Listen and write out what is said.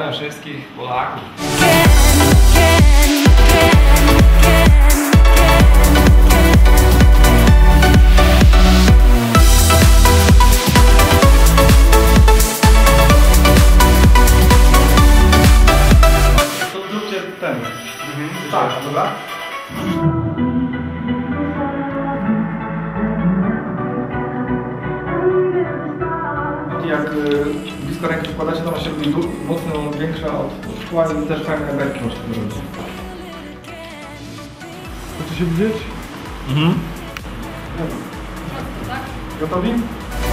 Pozdrawiam wszystkich Polaków. To zróbcie ten. Tak, dobra? Jak blisko ręki wkładacie, to ona się robi mocno większa od szkła i też fajne belki można zrobić. Chcecie się widzieć? Dobra. Gotowi?